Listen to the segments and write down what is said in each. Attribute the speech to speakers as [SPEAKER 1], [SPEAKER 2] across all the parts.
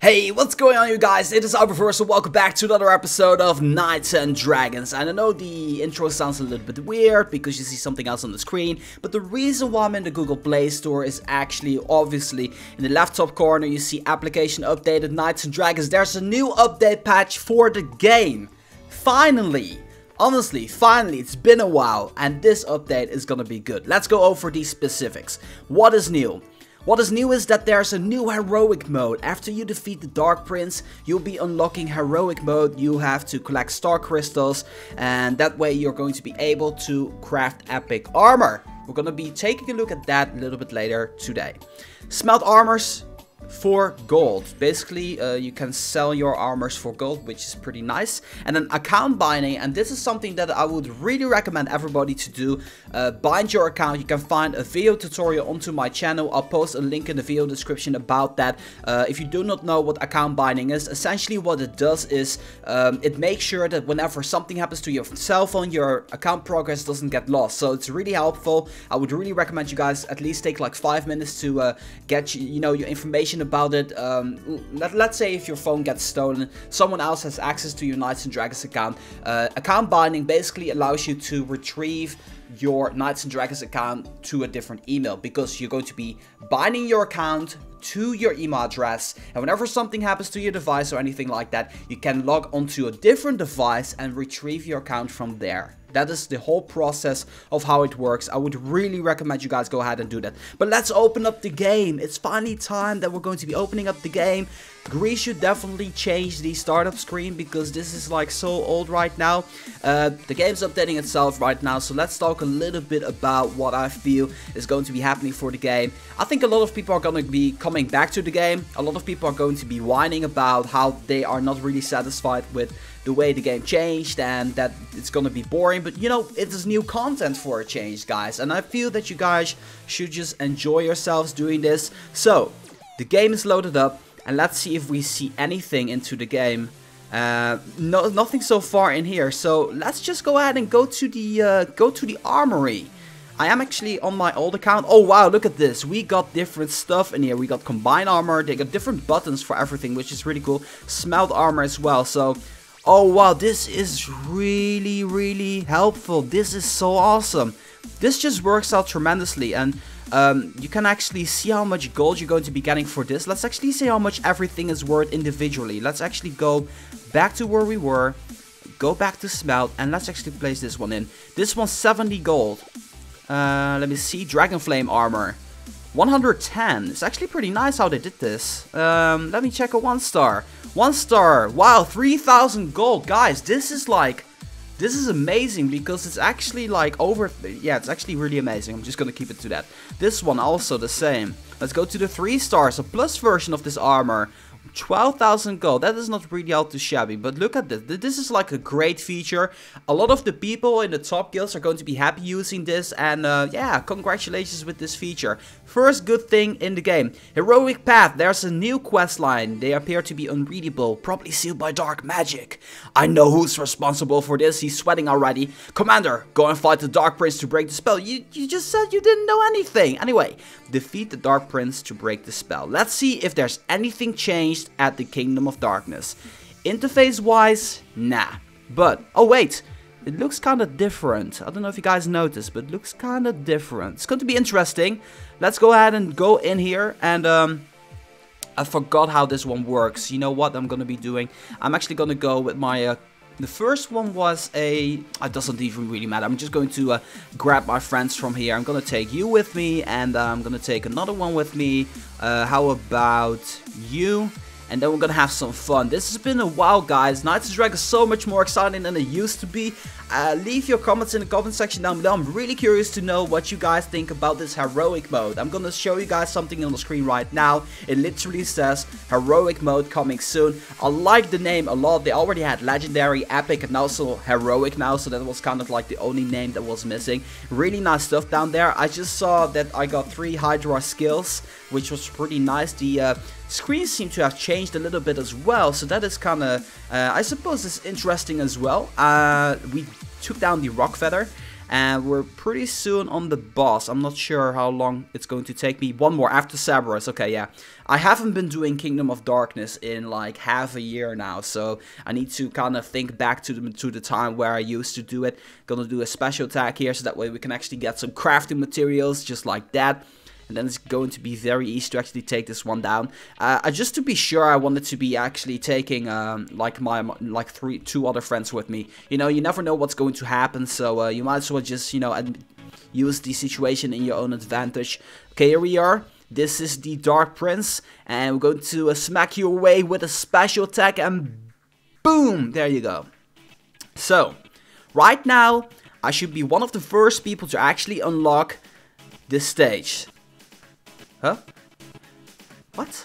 [SPEAKER 1] Hey, what's going on you guys? It is Alberverse, welcome back to another episode of Knights and Dragons. And I know the intro sounds a little bit weird because you see something else on the screen, but the reason why I'm in the Google Play Store is actually obviously in the left top corner you see application updated Knights and Dragons. There's a new update patch for the game. Finally! Honestly, finally, it's been a while and this update is gonna be good. Let's go over these specifics. What is new? What is new is that there's a new heroic mode. After you defeat the Dark Prince, you'll be unlocking heroic mode. You have to collect star crystals and that way you're going to be able to craft epic armor. We're going to be taking a look at that a little bit later today. Smelt armors for gold. Basically, you can sell your armors for gold, which is pretty nice. And then account binding, and this is something that I would really recommend everybody to do. Bind your account. You can find a video tutorial onto my channel. I'll post a link in the video description about that. If you do not know what account binding is, essentially what it does is it makes sure that whenever something happens to your cell phone, your account progress doesn't get lost. So it's really helpful. I would really recommend you guys at least take like 5 minutes to get your information about it. Let's say if your phone gets stolen, someone else has access to your Knights and Dragons account. Account binding basically allows you to retrieve your Knights and Dragons account to a different email, because you're going to be binding your account to your email address, and whenever something happens to your device or anything like that, you can log onto a different device and retrieve your account from there. That is the whole process of how it works. I would really recommend you guys go ahead and do that. But let's open up the game. It's finally time that we're going to be opening up the game. Greece should definitely change the startup screen because this is like so old right now. The game's updating itself right now, so let's talk a little bit about what I feel is going to be happening for the game. I think a lot of people are going to be coming back to the game. A lot of people are going to be whining about how they are not really satisfied with the way the game changed and that it's gonna be boring, but you know, it is new content for a change, guys, and I feel that you guys should just enjoy yourselves doing this. So the game is loaded up and let's see if we see anything into the game. Nothing so far in here, so let's just go ahead and go to the armory. I am actually on my old account. Oh wow, look at this. We got different stuff in here. We got combined armor. They got different buttons for everything, which is really cool. Smelt armor as well. So oh wow, this is really helpful. This is so awesome. This just works out tremendously, and you can actually see how much gold you're going to be getting for this. Let's actually see how much everything is worth individually. Let's actually go back to where we were, go back to smelt, and let's actually place this one in. This one's 70 gold. Let me see, Dragon Flame armor 110. It's actually pretty nice how they did this. Let me check a 1 star. 1 star. Wow, 3,000 gold. Guys, this is amazing because it's actually like yeah, it's actually really amazing. I'm just gonna keep it to that. This one also the same. Let's go to the 3 stars, a plus version of this armor. 12,000 gold. That is not really all too shabby, but look at this. This is like a great feature. A lot of the people in the top guilds are going to be happy using this, and yeah, congratulations with this feature. First good thing in the game. Heroic Path. There's a new quest line. They appear to be unreadable, probably sealed by dark magic. I know who's responsible for this. He's sweating already. Commander, go and fight the Dark Prince to break the spell. You just said you didn't know anything. Anyway, defeat the Dark Prince to break the spell. Let's see if there's anything changed at the Kingdom of Darkness. Interface wise, nah. But, oh wait, it looks kind of different. I don't know if you guys noticed, but it looks kind of different. It's going to be interesting. Let's go ahead and go in here, and I forgot how this one works. You know what I'm going to be doing? I'm actually going to go with my the first one was it doesn't even really matter. I'm just going to grab my friends from here. I'm going to take you with me, and I'm going to take another one with me. How about you? And then we're gonna have some fun. This has been a while, guys. Knights and Dragons is so much more exciting than it used to be. Leave your comments in the comment section down below. I'm really curious to know what you guys think about this heroic mode. I'm gonna show you guys something on the screen right now. It literally says heroic mode coming soon. I like the name a lot. They already had legendary, epic, and also heroic now, so that was kind of like the only name that was missing. Really nice stuff down there. I just saw that I got 3 Hydra skills, which was pretty nice. The screens seem to have changed a little bit as well, so that is kind of I suppose it's interesting as well. We took down the Rock Feather, And we're pretty soon on the boss. I'm not sure how long it's going to take me. One more after Cerberus. Okay, yeah. I haven't been doing Kingdom of Darkness in like half a year now. So I need to kind of think back to the time where I used to do it. Gonna do a special attack here so that way we can actually get some crafting materials just like that. And then it's going to be very easy to actually take this one down. Just to be sure, I wanted to be actually taking like two other friends with me. You know, you never know what's going to happen, so you might as well just, you know, use the situation in your own advantage. Okay, here we are. This is the Dark Prince, and we're going to smack you away with a special attack, and boom, there you go. So, right now, I should be one of the first people to actually unlock this stage. Huh? What?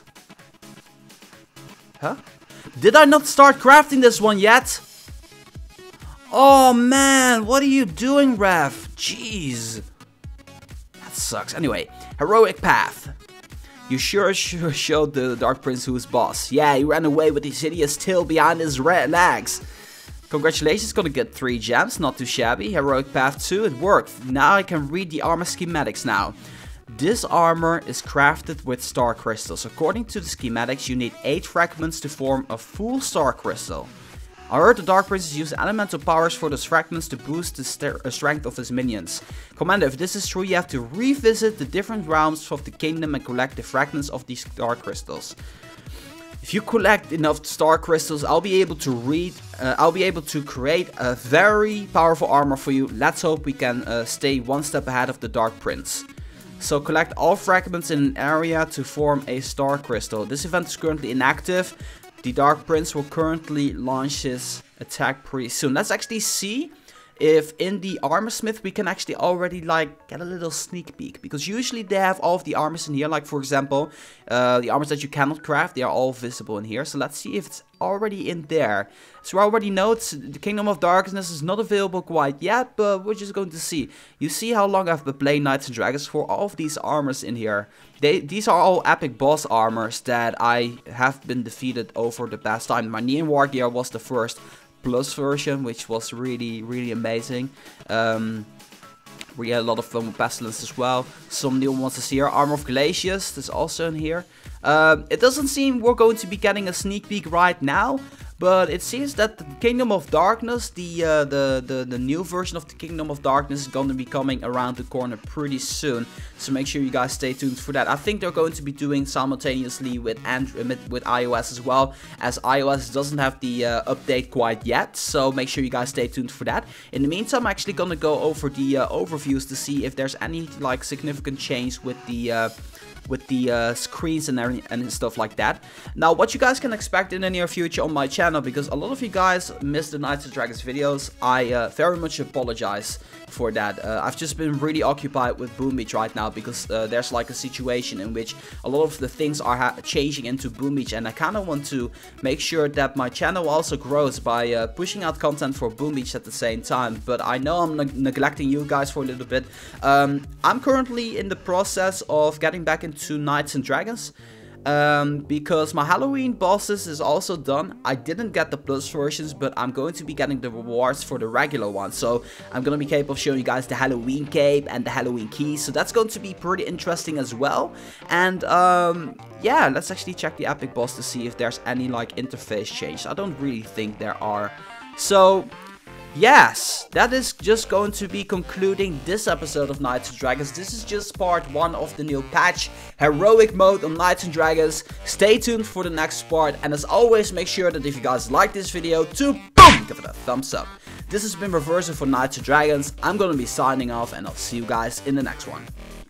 [SPEAKER 1] Huh? Did I not start crafting this one yet? Oh man, what are you doing, Rev? Jeez. That sucks. Anyway, heroic path. You sure showed the Dark Prince who is boss. Yeah, he ran away with his hideous tail behind his legs. Congratulations, gonna get 3 gems, not too shabby. Heroic path 2, it worked. Now I can read the armor schematics now. This armor is crafted with star crystals. According to the schematics, you need 8 fragments to form a full star crystal. I heard the Dark Prince use elemental powers for those fragments to boost the strength of his minions. Commander, if this is true, you have to revisit the different realms of the kingdom and collect the fragments of these star crystals. If you collect enough star crystals, I'll be able to create a very powerful armor for you. Let's hope we can stay one step ahead of the Dark Prince. So collect all fragments in an area to form a star crystal. This event is currently inactive. The Dark Prince will currently launch his attack pretty soon. Let's actually see if in the Armorsmith we can actually already like get a little sneak peek. Because usually they have all of the armors in here. Like for example, the armors that you cannot craft, they are all visible in here. So let's see if it's already in there. So I already know the Kingdom of Darkness is not available quite yet, but we're just going to see. You see how long I've been playing Knights and Dragons for all of these armors in here. These are all epic boss armors that I have been defeated over the past time. My Neon War Gear was the first plus version, which was really amazing. We had a lot of fun with Pestilence as well. Some new monsters here. Armor of Glacius is also in here. It doesn't seem we're going to be getting a sneak peek right now, but it seems that the Kingdom of Darkness, the new version of the Kingdom of Darkness is going to be coming around the corner pretty soon. So make sure you guys stay tuned for that. I think they're going to be doing simultaneously with iOS as well, as iOS doesn't have the update quite yet. So make sure you guys stay tuned for that. In the meantime, I'm actually going to go over the overviews to see if there's any like significant change with the screens and stuff like that. Now, what you guys can expect in the near future on my channel, because a lot of you guys missed the Knights and Dragons videos, I very much apologize for that. I've just been really occupied with Boom Beach right now, because there's like a situation in which a lot of the things are changing into Boom Beach, and I kind of want to make sure that my channel also grows by pushing out content for Boom Beach at the same time. But I know I'm neglecting you guys for a little bit. I'm currently in the process of getting back into Knights and Dragons, because my Halloween bosses is also done. I didn't get the plus versions, but I'm going to be getting the rewards for the regular ones. So I'm going to be capable of showing you guys the Halloween cape and the Halloween keys. So that's going to be pretty interesting as well. And yeah, let's actually check the epic boss to see if there's any like interface change. I don't really think there are. So yes, that is just going to be concluding this episode of Knights and Dragons. This is just part 1 of the new patch, Heroic Mode on Knights and Dragons. Stay tuned for the next part, and as always, make sure that if you guys like this video, to boom, give it a thumbs up. This has been Reverser for Knights and Dragons. I'm gonna be signing off, and I'll see you guys in the next one.